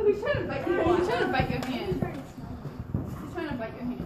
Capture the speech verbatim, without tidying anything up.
Look, he's trying to bite you. He's trying to bite your hand. He's trying to bite your hand.